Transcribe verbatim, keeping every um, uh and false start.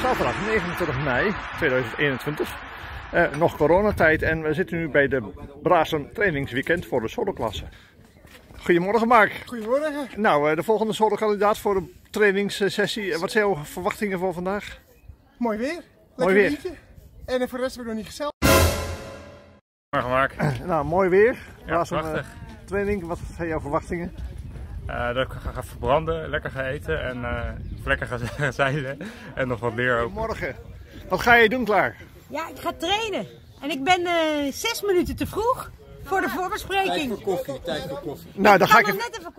zaterdag negenentwintig mei tweeduizend eenentwintig. Uh, nog coronatijd en we zitten nu bij de Braassem trainingsweekend voor de soloklasse. Goedemorgen Mark. Goedemorgen. Nou, uh, de volgende solokandidaat voor de trainingssessie. Wat zijn jouw verwachtingen voor vandaag? Mooi weer. Mooi weer. Liedje. En voor de rest heb ik nog niet gezeld. Goedemorgen Mark. Uh, nou, mooi weer. Ja, Braassem, prachtig. Uh, training, wat zijn jouw verwachtingen? Uh, dat ik ga verbranden, lekker ga eten en uh, lekker ga zeilen en nog wat leer ook. Morgen. Wat ga je doen, Klaar? Ja, ik ga trainen. En ik ben uh, zes minuten te vroeg voor de voorbespreking. Tijd voor koffie, tijd voor koffie. Nou, dan ik ga ga ik nog even... net even